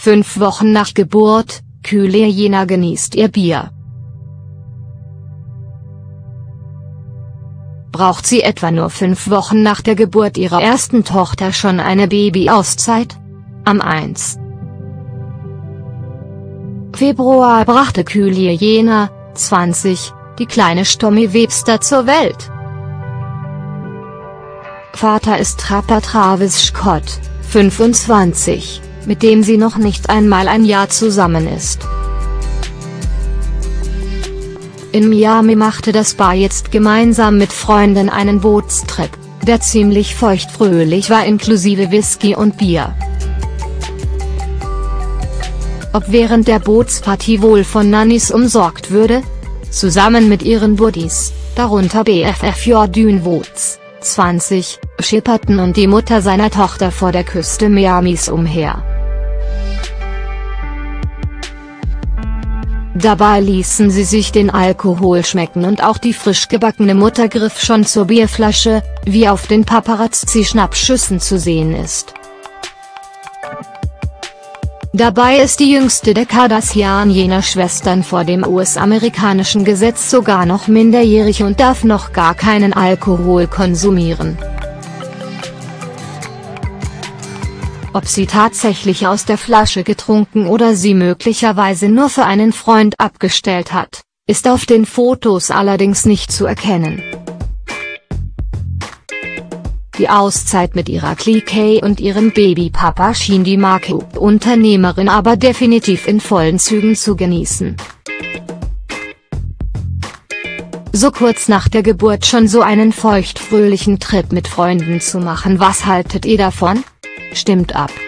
5 Wochen nach Geburt, Kylie Jenner genießt ihr Bier. Braucht sie etwa nur 5 Wochen nach der Geburt ihrer ersten Tochter schon eine Babyauszeit? Am 1. Februar brachte Kylie Jenner, 20, die kleine Stormy Webster zur Welt. Vater ist Rapper Travis Scott, 25, mit dem sie noch nicht einmal ein Jahr zusammen ist. In Miami machte das Paar jetzt gemeinsam mit Freunden einen Bootstrip, der ziemlich feuchtfröhlich war, inklusive Whisky und Bier. Ob während der Bootspartie wohl von Nannies umsorgt würde? Zusammen mit ihren Buddies, darunter BFF Jordan Woods, 20, schipperten und die Mutter seiner Tochter vor der Küste Miamis umher. Dabei ließen sie sich den Alkohol schmecken und auch die frisch gebackene Mutter griff schon zur Bierflasche, wie auf den Paparazzi-Schnappschüssen zu sehen ist. Dabei ist die jüngste der Kardashian-Jenner-Schwestern vor dem US-amerikanischen Gesetz sogar noch minderjährig und darf noch gar keinen Alkohol konsumieren. Ob sie tatsächlich aus der Flasche getrunken oder sie möglicherweise nur für einen Freund abgestellt hat, ist auf den Fotos allerdings nicht zu erkennen. Die Auszeit mit ihrer Clique und ihrem Babypapa schien die Make-up-Unternehmerin aber definitiv in vollen Zügen zu genießen. So kurz nach der Geburt schon so einen feuchtfröhlichen Trip mit Freunden zu machen, was haltet ihr davon? Stimmt ab!